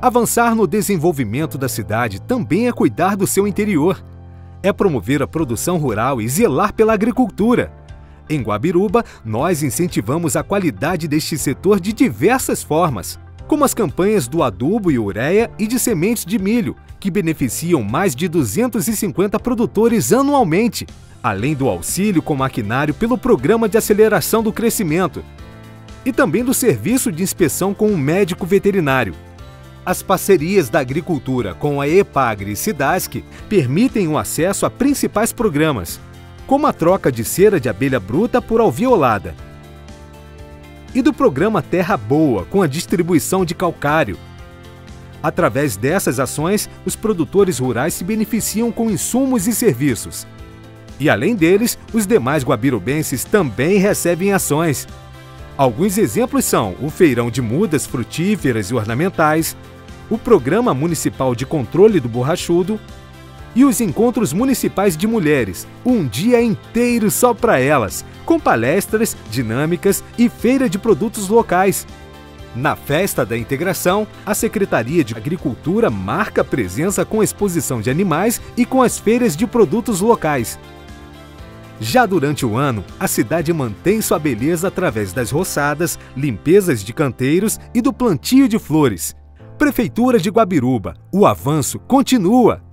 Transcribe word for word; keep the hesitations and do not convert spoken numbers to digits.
Avançar no desenvolvimento da cidade também é cuidar do seu interior. É promover a produção rural e zelar pela agricultura. Em Guabiruba, nós incentivamos a qualidade deste setor de diversas formas, como as campanhas do adubo e ureia e de sementes de milho, que beneficiam mais de duzentos e cinquenta produtores anualmente, além do auxílio com maquinário pelo Programa de Aceleração do Crescimento, e também do serviço de inspeção com um médico veterinário. As parcerias da agricultura com a EPAGRE e SIDASC permitem o acesso a principais programas, como a troca de cera de abelha bruta por alveolada, e do programa Terra Boa, com a distribuição de calcário. Através dessas ações, os produtores rurais se beneficiam com insumos e serviços. E além deles, os demais guabirubenses também recebem ações. Alguns exemplos são o Feirão de Mudas Frutíferas e Ornamentais, o Programa Municipal de Controle do Borrachudo e os Encontros Municipais de Mulheres, um dia inteiro só para elas, com palestras, dinâmicas e feira de produtos locais. Na Festa da Integração, a Secretaria de Agricultura marca presença com exposição de animais e com as feiras de produtos locais. Já durante o ano, a cidade mantém sua beleza através das roçadas, limpezas de canteiros e do plantio de flores. Prefeitura de Guabiruba, o avanço continua!